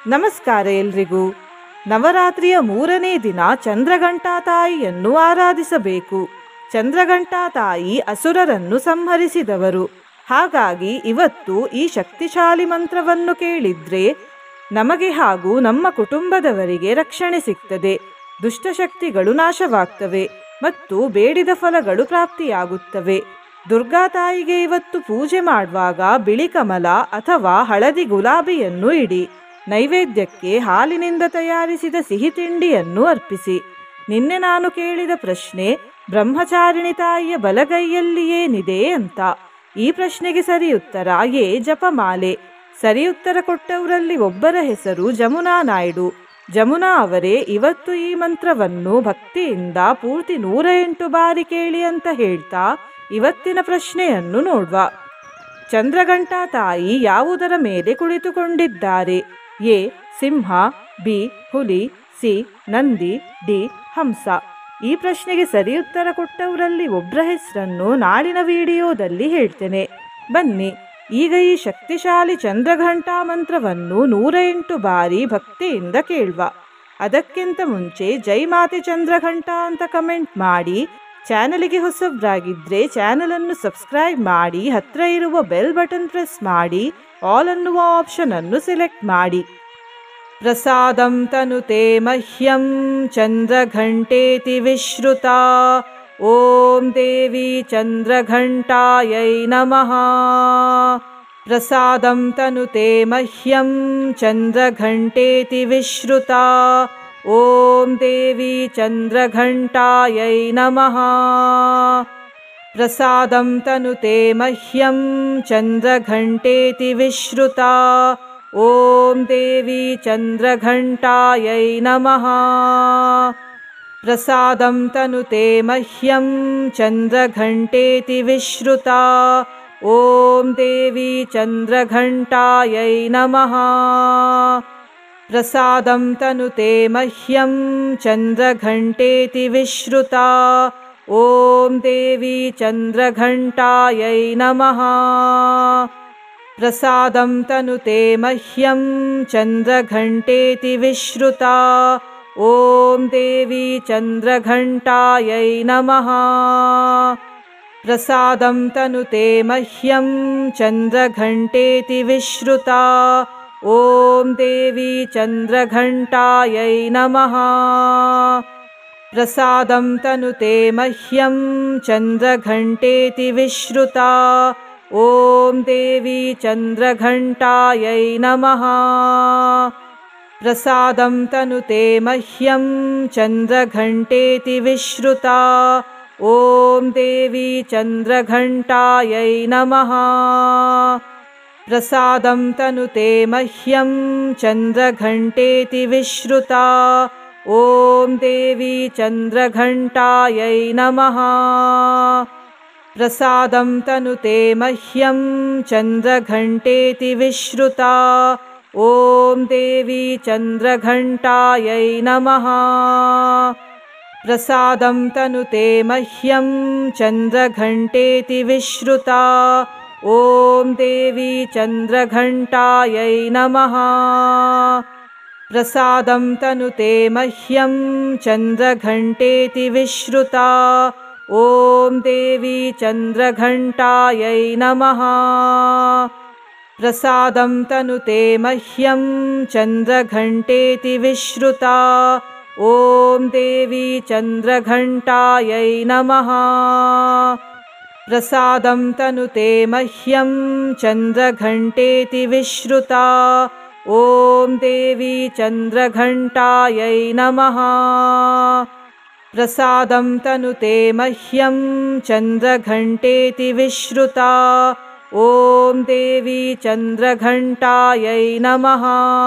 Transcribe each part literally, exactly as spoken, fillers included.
ನಮಸ್ಕಾರ ಎಲ್ರಿಗೂ. ನವರಾತ್ರಿಯ ಮೂರನೇ ದಿನ ಚಂದ್ರಘಂಟಾ ತಾಯಿಯನ್ನು ಆರಾಧಿಸಬೇಕು. ಚಂದ್ರಘಂಟಾ ತಾಯಿ ಅಸುರರನ್ನು ಸಂಹರಿಸಿದವರು. ಹಾಗಾಗಿ ಇವತ್ತು ಈ ಶಕ್ತಿಶಾಲಿ ಮಂತ್ರವನ್ನು ಕೇಳಿದ್ರೆ ನಮಗೆ ಹಾಗೂ ನಮ್ಮ ಕುಟುಂಬದವರಿಗೆ ರಕ್ಷಣೆ ಸಿಗ್ತದೆ, ದುಷ್ಟಶಕ್ತಿಗಳು ನಾಶವಾಗ್ತವೆ ಮತ್ತು ಬೇಡಿದ ಫಲಗಳು ಪ್ರಾಪ್ತಿಯಾಗುತ್ತವೆ. ದುರ್ಗಾ ತಾಯಿಗೆ ಇವತ್ತು ಪೂಜೆ ಮಾಡುವಾಗ ಬಿಳಿ ಕಮಲ ಅಥವಾ ಹಳದಿ ಗುಲಾಬಿಯನ್ನು ಇಡಿ. ನೈವೇದ್ಯಕ್ಕೆ ಹಾಲಿನಿಂದ ತಯಾರಿಸಿದ ಸಿಹಿ ತಿಂಡಿಯನ್ನು ಅರ್ಪಿಸಿ. ನಿನ್ನೆ ನಾನು ಕೇಳಿದ ಪ್ರಶ್ನೆ, ಬ್ರಹ್ಮಚಾರಿಣಿ ತಾಯಿಯ ಬಲಗೈಯಲ್ಲಿ ಏನಿದೆ ಅಂತ. ಈ ಪ್ರಶ್ನೆಗೆ ಸರಿ ಉತ್ತರ ಎ ಜಪಮಾಲೆ. ಸರಿ ಉತ್ತರ ಕೊಟ್ಟವರಲ್ಲಿ ಒಬ್ಬರ ಹೆಸರು ಜಮುನಾ ನಾಯ್ಡು. ಜಮುನಾ ಅವರೇ, ಇವತ್ತು ಈ ಮಂತ್ರವನ್ನು ಭಕ್ತಿಯಿಂದ ಪೂರ್ತಿ ನೂರ ಎಂಟು ಬಾರಿ ಕೇಳಿ ಅಂತ ಹೇಳ್ತಾ ಇವತ್ತಿನ ಪ್ರಶ್ನೆಯನ್ನು ನೋಡುವ. ಚಂದ್ರಘಂಟಾ ತಾಯಿ ಯಾವುದರ ಮೇಲೆ ಕುಳಿತುಕೊಂಡಿದ್ದಾರೆ? ಎ ಸಿಂಹ, ಬಿ ಹುಲಿ, ಸಿ ನಂದಿ, ಡಿ ಹಂಸ. ಈ ಪ್ರಶ್ನೆಗೆ ಸರಿ ಉತ್ತರ ಕೊಟ್ಟವರಲ್ಲಿ ಒಬ್ಬರ ಹೆಸರನ್ನು ನಾಳಿನ ವಿಡಿಯೋದಲ್ಲಿ ಹೇಳ್ತೇನೆ. ಬನ್ನಿ ಈಗ ಈ ಶಕ್ತಿಶಾಲಿ ಚಂದ್ರಘಂಟಾ ಮಂತ್ರವನ್ನು ನೂರ ಎಂಟು ಬಾರಿ ಭಕ್ತಿಯಿಂದ ಕೇಳುವ. ಅದಕ್ಕಿಂತ ಮುಂಚೆ ಜೈ ಮಾತೆ ಚಂದ್ರಘಂಟಾ ಅಂತ ಕಮೆಂಟ್ ಮಾಡಿ. ಚಾನಲಿಗೆ ಹೊಸಬ್ರಾಗಿದ್ದರೆ ಚಾನಲನ್ನು ಸಬ್ಸ್ಕ್ರೈಬ್ ಮಾಡಿ, ಹತ್ತಿರ ಇರುವ ಬೆಲ್ ಬಟನ್ ಪ್ರೆಸ್ ಮಾಡಿ, ಆಲ್ ಅನ್ನುವ ಆಪ್ಷನ್ ಅನ್ನು ಸೆಲೆಕ್ಟ್ ಮಾಡಿ. ಪ್ರಸಾದಂ ತನುತೆ ಮಹ್ಯಂ ಚಂದ್ರಘಂಟೇತಿ ವಿಶ್ರುತಾ. ಓಂ ದೇವಿ ಚಂದ್ರಘಂಟಾಯೈ ನಮಃ. ಪ್ರಸಾದಂ ತನುತೆ ಮಹ್ಯಂ ಚಂದ್ರಘಂಟೇತಿ ವಿಶ್ರುತಾ. ಓಂ ದೇವಿ ಚಂದ್ರಘಂಟಾಯೈ ನಮಃ. ಪ್ರಸಾದಂ ತನುತೆ ಮಹ್ಯಂ ಚಂದ್ರಘಂಟೇತಿ ವಿಶ್ರುತಾ. ಓಂ ದೇವಿ ಚಂದ್ರಘಂಟಾಯೈ ನಮಃ. ಪ್ರಸಾದಂ ತನುತೆ ಮಹ್ಯಂ ಚಂದ್ರಘಂಟೇತಿ ವಿಶ್ರುತಾ. ಓಂ ದೇವಿ ಚಂದ್ರಘಂಟಾಯೈ ನಮಃ. ಪ್ರಸಾದಂ ತನುತೆ ಮಹ್ಯಂ ಚಂದ್ರಘಂಟೇತಿ ವಿಶ್ರುತಾ. ಓಂ ದೇವಿ ಚಂದ್ರಘಂಟಾಯೈ ನಮಃ. ಪ್ರಸಾದಂ ತನುತೆ ಮಹ್ಯಂ ಚಂದ್ರಘಂಟೇತಿ ವಿಶ್ರುತಾ. ಓಂ ದೇವಿ ಚಂದ್ರಘಂಟಾಯೈ ನಮಃ. ಪ್ರಸಾದಂ ತನುತೆ ಮಹ್ಯಂ ಚಂದ್ರಘಂಟೇತಿ ವಿಶ್ರುತಾ. ಓಂ ದೇವಿ ಚಂದ್ರಘಂಟಾಯೈ ನಮಃ. ಪ್ರಸಾದಂ ತನುತೆ ಮಹ್ಯಂ ಚಂದ್ರಘಂಟೇತಿ ವಿಶ್ರುತಾ. ಓಂ ದೇವಿ ಚಂದ್ರಘಂಟಾಯೈ ನಮಃ. ಪ್ರಸಾದಂ ತನುತೆ ಮಹ್ಯಂ ಚಂದ್ರಘಂಟೇತಿ ವಿಶ್ರುತಾ. ಓಂ ದೇವಿ ಚಂದ್ರಘಂಟಾಯೈ ನಮಃ. ಪ್ರಸಾದಂ ತನುತೆ ಮಹ್ಯಂ ಚಂದ್ರಘಂಟೇತಿ ವಿಶ್ರುತಾ. ಓಂ ದೇವಿ ಚಂದ್ರಘಂಟಾಯೈ ನಮಃ. ಪ್ರಸಾದಂ ತನುತೆ ಮಹ್ಯಂ ಚಂದ್ರಘಂಟೇತಿ ವಿಶ್ರುತಾ. ಓಂ ದೇವಿ ಚಂದ್ರಘಂಟಾಯೈ ನಮಃ. ಪ್ರಸಾದಂ ತನುತೆ ಮಹ್ಯಂ ಚಂದ್ರಘಂಟೇತಿ ವಿಶ್ರುತಾ. ಓಂ ದೇವಿ ಚಂದ್ರಘಂಟಾಯೈ ನಮಃ. ಪ್ರಸಾದಂ ತನುತೆ ಮಹ್ಯಂ ಚಂದ್ರಘಂಟೇತಿ ವಿಶ್ರುತಾ. ಓಂ ದೇವಿ ಚಂದ್ರಘಂಟಾಯೈ ನಮಃ. ಪ್ರಸಾದಂ ತನುತೆ ಮಹ್ಯಂ ಚಂದ್ರಘಂಟೇತಿ ವಿಶ್ರುತಾ. ಓಂ ದೇವಿ ಚಂದ್ರಘಂಟಾಯೈ ನಮಃ. ಪ್ರಸಾದಂ ತನುತೆ ಮಹ್ಯಂ ಚಂದ್ರಘಂಟೇತಿ ವಿಶ್ರುತಾ. ಓಂ ದೇವಿ ಚಂದ್ರಘಂಟಾಯೈ ನಮಃ. ಪ್ರಸಾದಂ ತನುತೆ ಮಹ್ಯಂ ಚಂದ್ರಘಂಟೇತಿ ವಿಶ್ರುತಾ. ಓಂ ದೇವಿ ಚಂದ್ರಘಂಟಾಯೈ ನಮಃ.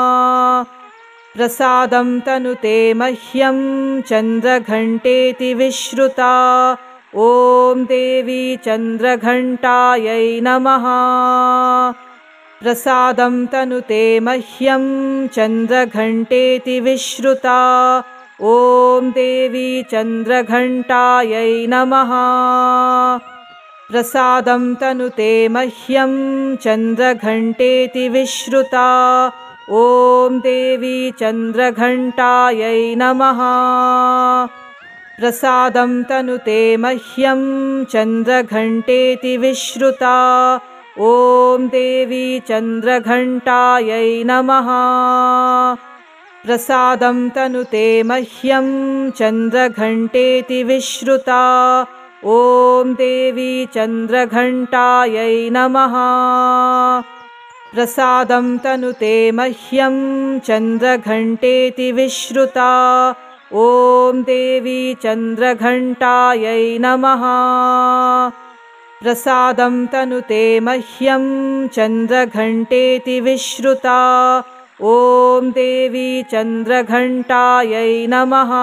ಪ್ರಸಾದಂ ತನುತೆ ಮಹ್ಯಂ ಚಂದ್ರಘಂಟೇತಿ ವಿಶ್ರುತಾ. ಓಂ ದೇವಿ ಚಂದ್ರಘಂಟಾಯೈ ನಮಃ. ಪ್ರಸಾದಂ ತನುತೆ ಮಹ್ಯಂ ಚಂದ್ರಘಂಟೇತಿ ವಿಶ್ರುತಾ. ಓಂ ದೇವಿ ಚಂದ್ರಘಂಟಾಯೈ ನಮಃ. ಪ್ರಸಾದಂ ತನುತೆ ಮಹ್ಯಂ ಚಂದ್ರಘಂಟೇತಿ ವಿಶ್ರುತಾ. ॐ देवी चन्द्रघण्टायै नमः। प्रसादं तनुते मह्यं चन्द्रघण्टेति विश्रुता। ॐ देवी चन्द्रघण्टायै नमः। प्रसादं तनुते मह्यं चन्द्रघण्टेति विश्रुता। ॐ देवी चन्द्रघण्टायै नमः। प्रसादं तनुते मह्यं चन्द्रघण्टेति विश्रुता। ॐ देवी चन्द्रघण्टायै नमः। प्रसादं तनुते मह्यं चन्द्रघण्टेति विश्रुता। ॐ देवी चन्द्रघण्टायै नमः।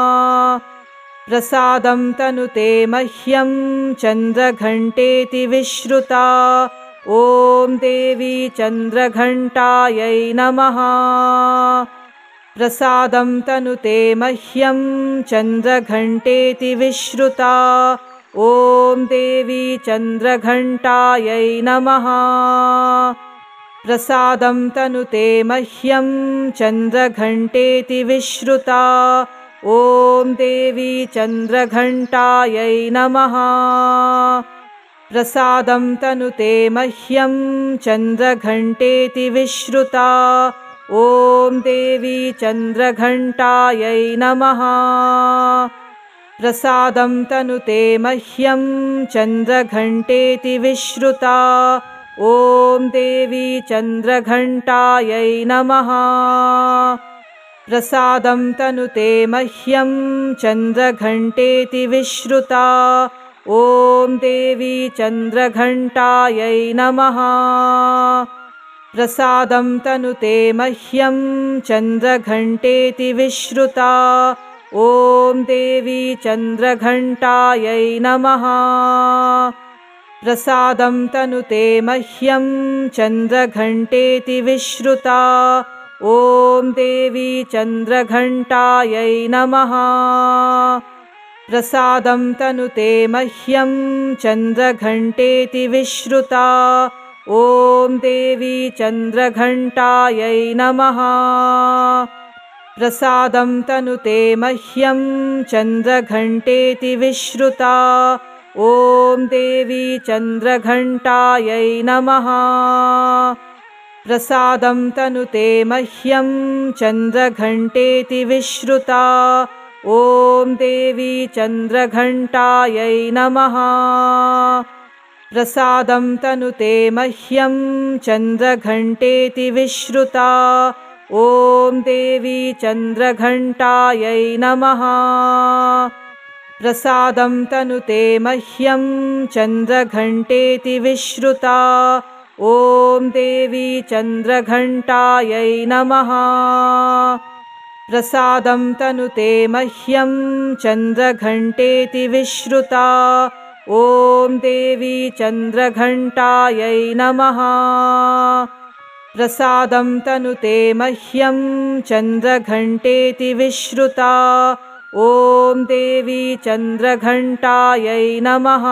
प्रसादं तनुते मह्यं चन्द्रघण्टेति विश्रुता। ॐ देवी चन्द्रघण्टायै नमः। प्रसादं तनुते मह्यं चन्द्रघण्टेति विश्रुता। ॐ देवी चन्द्रघण्टायै नमः। प्रसादं तनुते मह्यं चन्द्रघण्टेति विश्रुता। ॐ देवी चन्द्रघण्टायै नमः। प्रसादं तनुते मह्यं चन्द्रघण्टेति विश्रुता। ॐ देवी चन्द्रघण्टायै नमः। प्रसादं तनुते मह्यं चन्द्रघण्टेति विश्रुता। ॐ देवी चन्द्रघण्टायै नमः। प्रसादं तनुते मह्यं चन्द्रघण्टेति विश्रुता। ॐ देवी चन्द्रघण्टायै नमः। प्रसादं तनुते मह्यं चन्द्रघण्टेति विश्रुता। ॐ देवी चन्द्रघण्टायै नमः। प्रसादं तनुते मह्यं चन्द्रघण्टेति विश्रुता। ॐ देवी चन्द्रघण्टायै नमः। प्रसादं तनुते मह्यं चन्द्रघण्टेति विश्रुता। ॐ देवी चन्द्रघण्टायै नमः। प्रसादं तनुते मह्यं चन्द्रघण्टेति विश्रुता। ॐ देवी चन्द्रघण्टायै नमः। प्रसादं तनुते मह्यं चन्द्रघण्टेति विश्रुता। ॐ देवी चन्द्रघण्टायै नमः। प्रसादं तनुते मह्यं चन्द्रघण्टेति विश्रुता। ॐ देवी चन्द्रघण्टायै नमः। प्रसादं तनुते मह्यं चन्द्रघण्टेति विश्रुता। ॐ देवी चन्द्रघण्टायै नमः। प्रसादं तनुते मह्यं चन्द्रघण्टेति विश्रुता। ॐ देवी चन्द्रघण्टायै नमः। प्रसादं तनुते मह्यं चन्द्रघण्टेति विश्रुता। ॐ देवी चन्द्रघण्टायै नमः।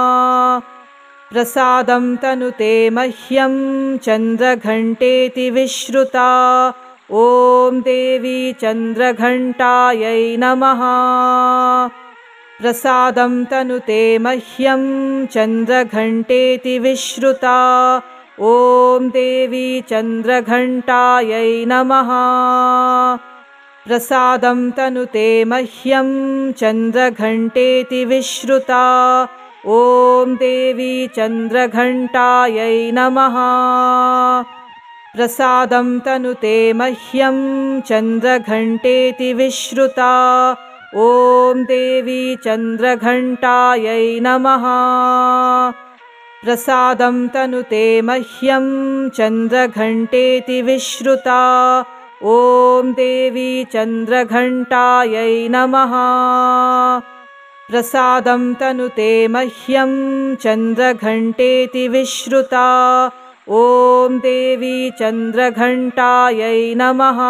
प्रसादं तनुते मह्यं चन्द्रघण्टेति विश्रुता। ॐ देवी चन्द्रघण्टायै नमः। प्रसादं तनुते मह्यं चन्द्रघण्टेति विश्रुता। ॐ देवी चन्द्रघण्टायै नमः। प्रसादं तनुते मह्यं चन्द्रघण्टेति विश्रुता। ॐ देवी चन्द्रघण्टायै नमः। प्रसादं तनुते मह्यं चन्द्रघण्टेति विश्रुता। ॐ देवी चन्द्रघण्टायै नमः। प्रसादं तनुते मह्यं चन्द्रघण्टेति विश्रुता। ॐ देवी चन्द्रघण्टायै नमः। प्रसादं तनुते मह्यं चन्द्रघण्टेति विश्रुता। ॐ देवी चन्द्रघण्टायै नमः।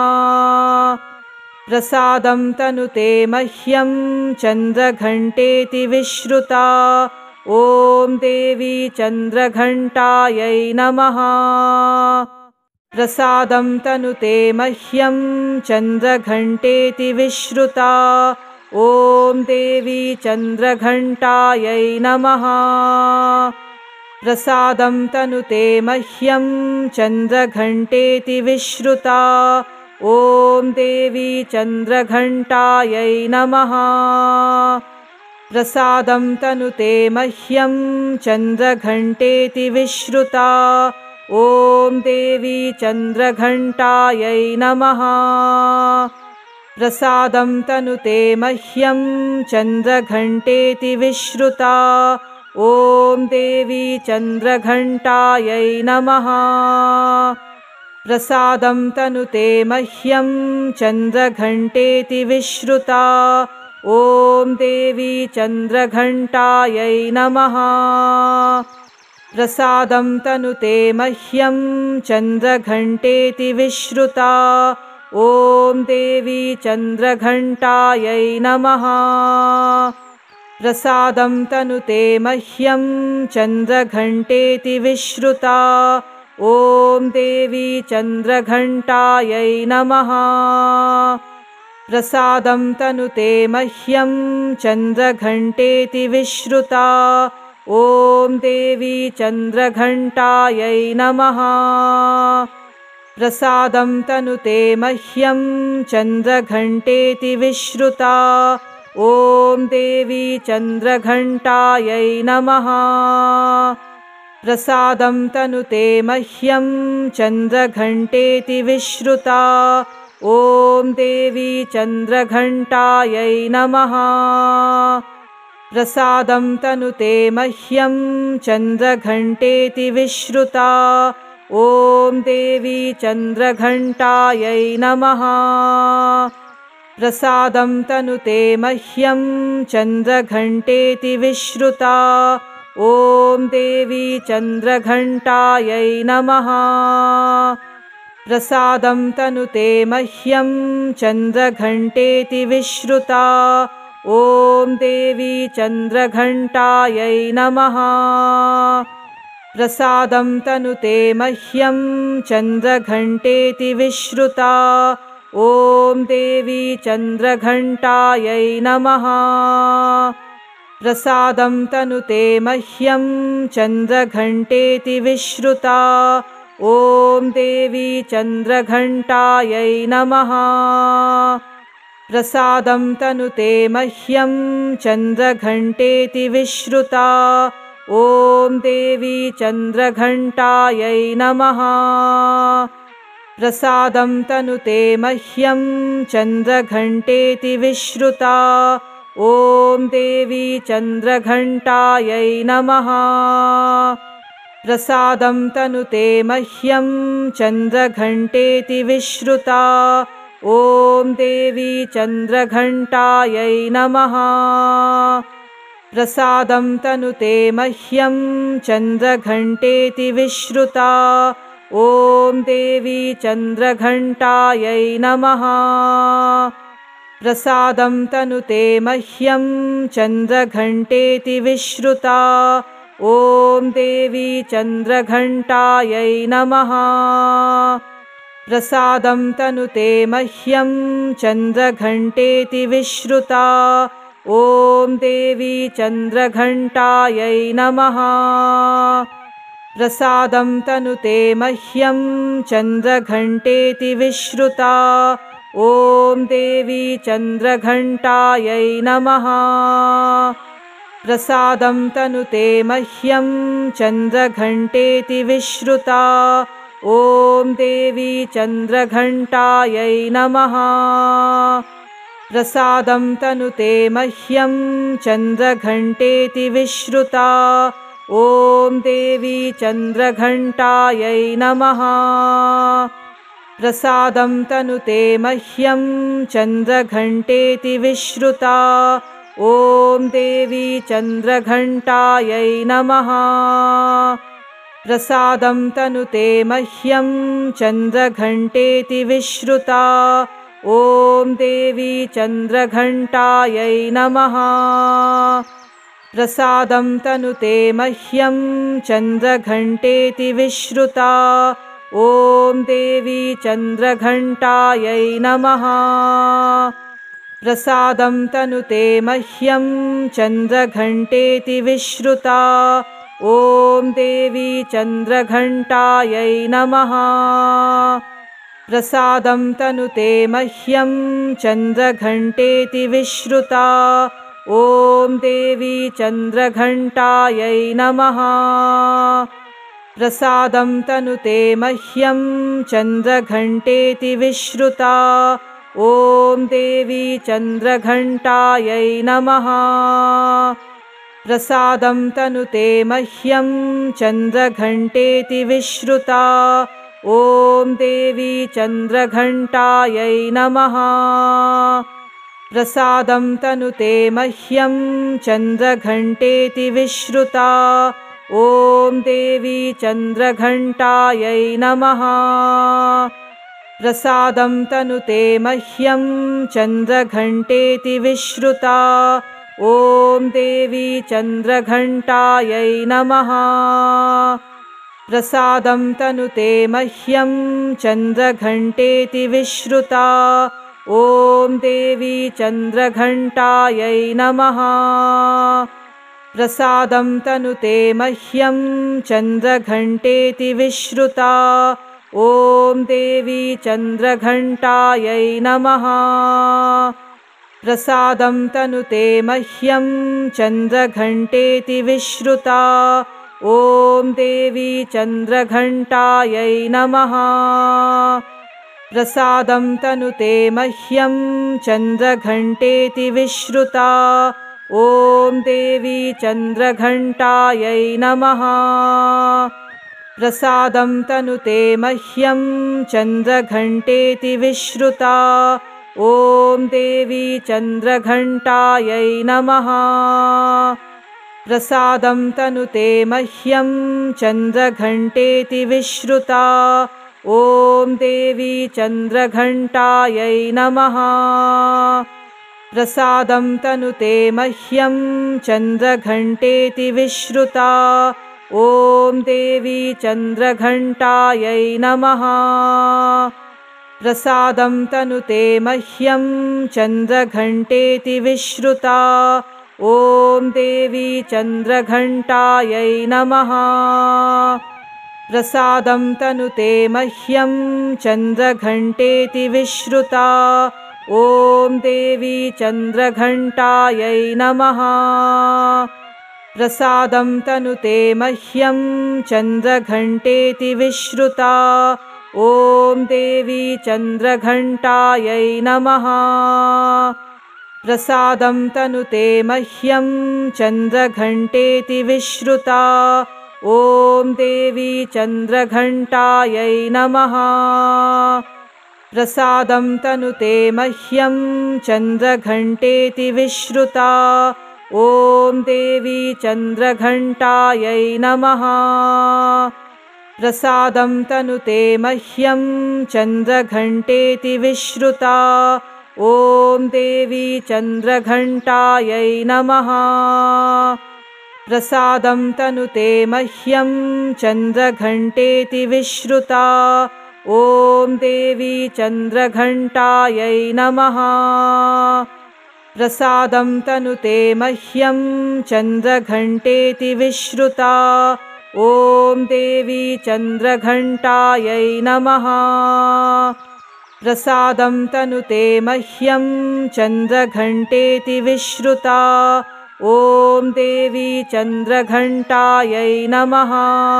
प्रसादं तनुते मह्यं चन्द्रघण्टेति विश्रुता। ॐ देवी चन्द्रघण्टायै नमः। प्रसादं तनुते मह्यं चन्द्रघण्टेति विश्रुता। ॐ देवी चन्द्रघण्टायै नमः। प्रसादं तनुते मह्यं चन्द्रघण्टेति विश्रुता। ॐ देवी चन्द्रघण्टायै नमः। प्रसादं तनुते मह्यं चन्द्रघण्टेति विश्रुता। ॐ देवी चन्द्रघण्टायै नमः। प्रसादं तनुते मह्यं चन्द्रघण्टेति विश्रुता। ॐ देवी चन्द्रघण्टायै नमः। प्रसादं तनुते मह्यं चन्द्रघण्टेति विश्रुता। ॐ देवी चन्द्रघण्टायै नमः। प्रसादं तनुते मह्यं चन्द्रघण्टेति विश्रुता। ॐ देवी चन्द्रघण्टायै नमः। प्रसादं तनुते मह्यं चन्द्रघण्टेति विश्रुता। ॐ देवी चन्द्रघण्टायै नमः। प्रसादं तनुते मह्यं चन्द्रघण्टेति विश्रुता। ॐ देवी चन्द्रघण्टायै नमः। प्रसादं तनुते मह्यं चन्द्रघण्टेति विश्रुता। ॐ देवी चन्द्रघण्टायै नमः। प्रसादं तनुते मह्यं चन्द्रघण्टेति विश्रुता। ॐ देवी चन्द्रघण्टायै नमः। प्रसादं तनुते मह्यं चन्द्रघण्टेति विश्रुता। ॐ देवी चन्द्रघण्टायै नमः। प्रसादं तनुते मह्यं चन्द्रघण्टेति विश्रुता। ॐ देवी चन्द्रघण्टायै नमः। प्रसादं तनुते मह्यं चन्द्रघण्टेति विश्रुता। ॐ देवी चन्द्रघण्टायै नमः। प्रसादं तनुते मह्यं चन्द्रघण्टेति विश्रुता। ॐ देवी चन्द्रघण्टायै नमः। प्रसादं तनुते मह्यं चन्द्रघण्टेति विश्रुता। ॐ देवी चन्द्रघण्टायै नमः। प्रसादं तनुते मह्यं चन्द्रघण्टेति विश्रुता। ॐ देवी चन्द्रघण्टायै नमः। प्रसादं तनुते मह्यं चन्द्रघण्टेति विश्रुता। ॐ देवी चन्द्रघण्टायै नमः। प्रसादं तनुते मह्यं चन्द्रघण्टेति विश्रुता। ॐ देवी चन्द्रघण्टायै नमः। प्रसादं तनुते मह्यं चन्द्रघण्टेति विश्रुता। ॐ देवी चन्द्रघण्टायै नमः। प्रसादं तनुते मह्यं चन्द्रघण्टेति विश्रुता। ॐ देवी चन्द्रघण्टायै नमः। प्रसादं तनुते मह्यं चन्द्रघण्टेति विश्रुता। ॐ देवी चन्द्रघण्टायै नमः। प्रसादं तनुते मह्यं चन्द्रघण्टेति विश्रुता। ॐ देवी चन्द्रघण्टायै नमः। प्रसादं तनुते मह्यं चन्द्रघण्टेति विश्रुता। ॐ देवी चन्द्रघण्टायै नमः। प्रसादं तनुते मह्यं चन्द्रघण्टेति विश्रुता। ॐ देवी चन्द्रघण्टायै नमः। प्रसादं तनुते मह्यं चन्द्रघण्टेति विश्रुता। ॐ देवी चन्द्रघण्टायै नमः। प्रसादं तनुते मह्यं चन्द्रघण्टेति विश्रुता। ॐ देवी चन्द्रघण्टायै नमः। प्रसादं तनुते मह्यं चन्द्रघण्टेति विश्रुता। ॐ देवी चन्द्रघण्टायै नमः। प्रसादं तनुते मह्यं चन्द्रघण्टेति विश्रुता। ॐ देवी चन्द्रघण्टायै नमः। प्रसादं तनुते मह्यं चन्द्रघण्टेति विश्रुता। ॐ देवी चन्द्रघण्टायै नमः। प्रसादं तनुते मह्यं चन्द्रघण्टेति विश्रुता। ॐ देवी चन्द्रघण्टायै नमः। प्रसादं तनुते मह्यं चन्द्रघण्टेति विश्रुता। ॐ देवी चन्द्रघण्टायै नमः। प्रसादं तनुते मह्यं चन्द्रघण्टेति विश्रुता। ॐ देवी चन्द्रघण्टायै नमः। प्रसादं तनुते मह्यं चन्द्रघण्टेति विश्रुता। ॐ देवी चन्द्रघण्टायै नमः। प्रसादं तनुते मह्यं चन्द्रघण्टेति विश्रुता। ॐ देवी चन्द्रघण्टायै नमः। प्रसादं तनुते मह्यं चन्द्रघण्टेति विश्रुता। ॐ देवी चन्द्रघण्टायै नमः। प्रसादं तनुते मह्यं चन्द्रघण्टेति विश्रुता। ॐ देवी चन्द्रघण्टायै नमः। प्रसादं तनुते मह्यं चन्द्रघण्टेति विश्रुता। ॐ देवी चन्द्रघण्टायै नमः। प्रसादं तनुते मह्यं चन्द्रघण्टेति विश्रुता। ॐ देवी चन्द्रघण्टायै नमः। प्रसादं तनुते मह्यं चन्द्रघण्टेति विश्रुता। ॐ देवी चन्द्रघण्टायै नमः। प्रसादं तनुते मह्यं चन्द्रघण्टेति विश्रुता। ॐ देवी चन्द्रघण्टायै नमः। प्रसादं तनुते मह्यं चन्द्रघण्टेति विश्रुता। ॐ देवी चन्द्रघण्टायै नमः। प्रसादं तनुते मह्यं चन्द्रघण्टेति विश्रुता। ॐ देवी चन्द्रघण्टायै नमः। प्रसादं तनुते मह्यं चन्द्रघण्टेति विश्रुता। ॐ देवी चन्द्रघण्टायै नमः। प्रसादं तनुते मह्यं चन्द्रघण्टेति विश्रुता। ॐ देवी चन्द्रघण्टायै नमः। प्रसादं तनुते मह्यं चन्द्रघण्टेति विश्रुता। ॐ देवी चन्द्रघण्टायै नमः। प्रसादं तनुते मह्यं चन्द्रघण्टेति विश्रुता। ॐ देवी चन्द्रघण्टायै नमः। प्रसादं तनुते मह्यं चन्द्रघण्टेति विश्रुता। ॐ देवी चन्द्रघण्टायै नमः। प्रसादं तनुते मह्यं चन्द्रघण्टेति विश्रुता। ॐ देवी चन्द्रघण्टायै नमः। प्रसादं तनुते मह्यं चन्द्रघण्टेति विश्रुता। ॐ देवी चन्द्रघण्टायै नमः।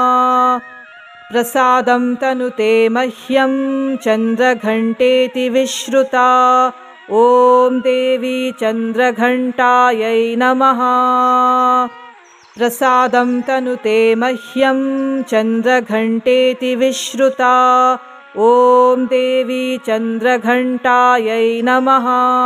प्रसादं तनुते मह्यं चन्द्रघण्टेति विश्रुता। ॐ देवी चन्द्रघण्टायै नमः। प्रसादं तनुते मह्यं चन्द्रघण्टेति विश्रुता। ॐ देवी चन्द्रघण्टायै नमः।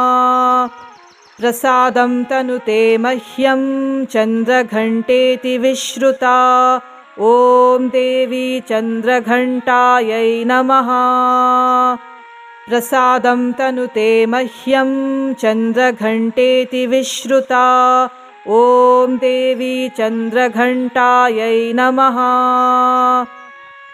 प्रसादं तनुते मह्यं चन्द्रघण्टेति विश्रुता। ॐ देवी चन्द्रघण्टायै नमः। प्रसादं तनुते मह्यं चन्द्रघण्टेति विश्रुता। ॐ देवी चन्द्रघण्टायै नमः।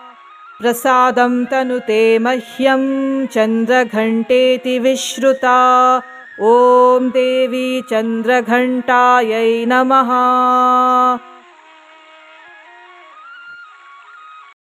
प्रसादं तनुते मह्यं चन्द्रघण्टेति विश्रुता। ॐ देवी चन्द्रघण्टायै नमः।